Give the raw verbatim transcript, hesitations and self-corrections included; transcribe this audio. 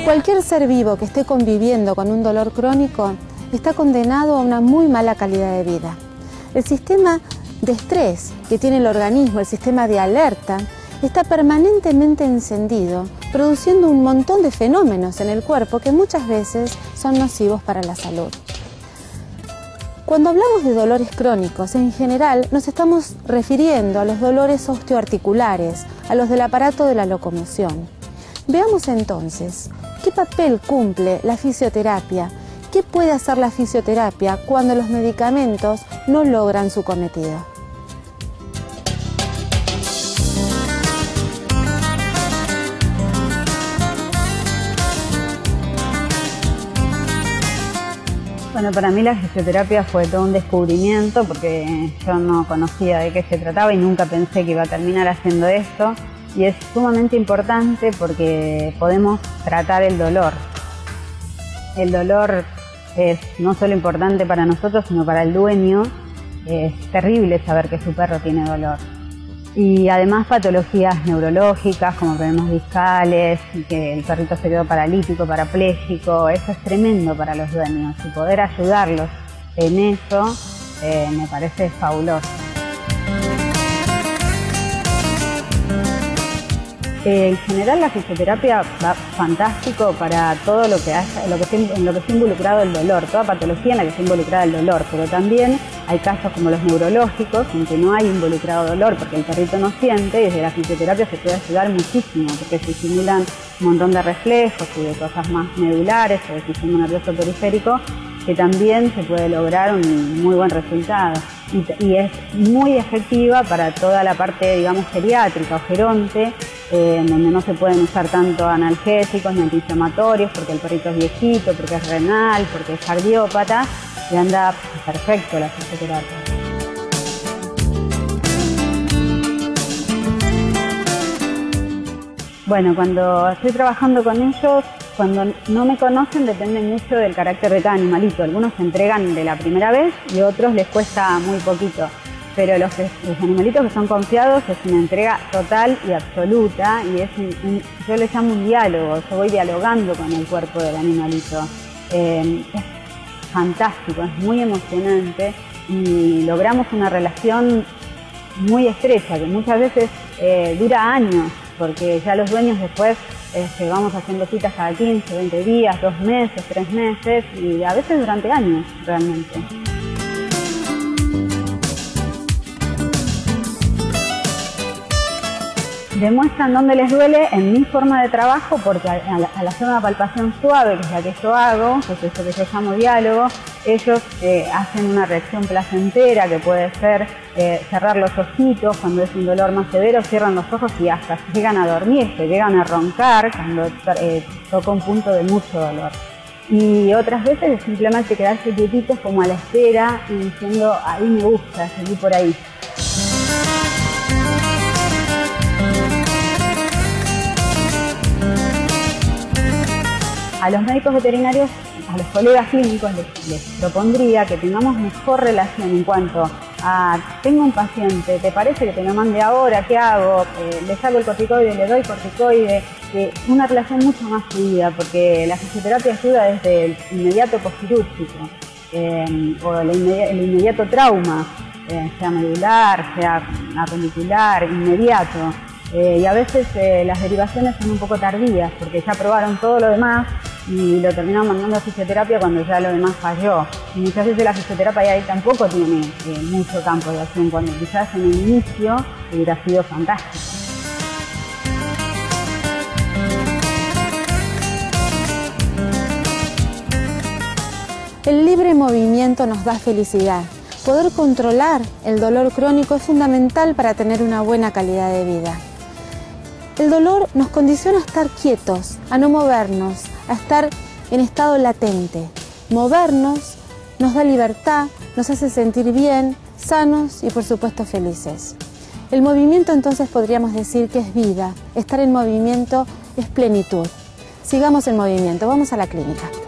Cualquier ser vivo que esté conviviendo con un dolor crónico está condenado a una muy mala calidad de vida. El sistema de estrés que tiene el organismo, el sistema de alerta, está permanentemente encendido, produciendo un montón de fenómenos en el cuerpo que muchas veces son nocivos para la salud. Cuando hablamos de dolores crónicos, en general nos estamos refiriendo a los dolores osteoarticulares, a los del aparato de la locomoción. Veamos entonces, ¿qué papel cumple la fisioterapia? ¿Qué puede hacer la fisioterapia cuando los medicamentos no logran su cometido? Bueno, para mí la fisioterapia fue todo un descubrimiento porque yo no conocía de qué se trataba y nunca pensé que iba a terminar haciendo esto. Y es sumamente importante porque podemos tratar el dolor. El dolor es no solo importante para nosotros, sino para el dueño. Es terrible saber que su perro tiene dolor. Y además patologías neurológicas como problemas discales, que el perrito se quedó paralítico, parapléjico, eso es tremendo para los dueños. Y poder ayudarlos en eso eh, me parece fabuloso. Eh, en general la fisioterapia va fantástico para todo lo que haya, lo que esté, en lo que esté involucrado el dolor, toda patología en la que esté involucrada el dolor, pero también hay casos como los neurológicos en que no hay involucrado dolor porque el perrito no siente y desde la fisioterapia se puede ayudar muchísimo porque se estimulan un montón de reflejos y de cosas más medulares o del sistema nervioso periférico que también se puede lograr un muy buen resultado y, y es muy efectiva para toda la parte, digamos, geriátrica o geronte, eh, en donde no se pueden usar tanto analgésicos ni antiinflamatorios porque el perrito es viejito, porque es renal, porque es cardiópata y anda perfecto la fisioterapia. Bueno, cuando estoy trabajando con ellos, cuando no me conocen depende mucho del carácter de cada animalito. Algunos se entregan de la primera vez y otros les cuesta muy poquito. Pero los, los animalitos que son confiados es una entrega total y absoluta y es un, un, yo le llamo un diálogo, yo voy dialogando con el cuerpo del animalito. Eh, es fantástico, es muy emocionante y logramos una relación muy estrecha que muchas veces eh, dura años porque ya los dueños después este, vamos haciendo citas cada quince, veinte días, dos meses, tres meses y a veces durante años realmente. Demuestran dónde les duele en mi forma de trabajo porque al, al hacer una palpación suave, que es la que yo hago, que es eso que yo llamo diálogo, ellos eh, hacen una reacción placentera que puede ser eh, cerrar los ojitos cuando es un dolor más severo, cierran los ojos y hasta llegan a dormir, se llegan a roncar cuando eh, toca un punto de mucho dolor. Y otras veces es simplemente quedarse quietitos como a la espera y diciendo, ahí me gusta, seguí por ahí. A los médicos veterinarios, a los colegas clínicos les, les propondría que tengamos mejor relación en cuanto a, tengo un paciente, ¿te parece que te lo mande ahora? ¿Qué hago? Eh, le saco el corticoide, le doy corticoide. Eh, una relación mucho más fluida porque la fisioterapia ayuda desde el inmediato postquirúrgico eh, o el, inmedi el inmediato trauma, eh, sea medular, sea apendicular, inmediato. Eh, y a veces eh, las derivaciones son un poco tardías porque ya probaron todo lo demás y lo terminaron mandando a fisioterapia cuando ya lo demás falló. Y muchas veces la fisioterapia ahí tampoco tiene eh, mucho campo de acción, cuando quizás en el inicio hubiera sido fantástico. El libre movimiento nos da felicidad. Poder controlar el dolor crónico es fundamental para tener una buena calidad de vida. El dolor nos condiciona a estar quietos, a no movernos, a estar en estado latente. Movernos nos da libertad, nos hace sentir bien, sanos y por supuesto felices. El movimiento entonces podríamos decir que es vida, estar en movimiento es plenitud. Sigamos en movimiento, vamos a la clínica.